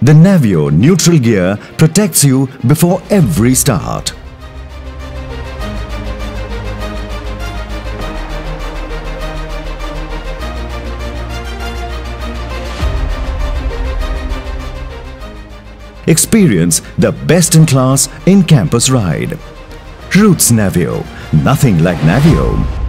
The Naveo neutral gear protects you before every start. Experience the best-in-class in-campus ride. Roots Naveo, nothing like Naveo.